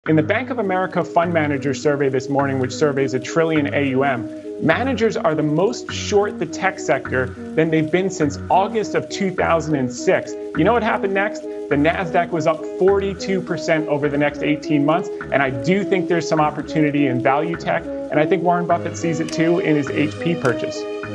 In the Bank of America Fund Manager survey this morning, which surveys $1 trillion AUM, managers are the most short the tech sector than they've been since August of 2006. You know what happened next? The NASDAQ was up 42% over the next 18 months, and I do think there's some opportunity in value tech, and I think Warren Buffett sees it too in his HP purchase.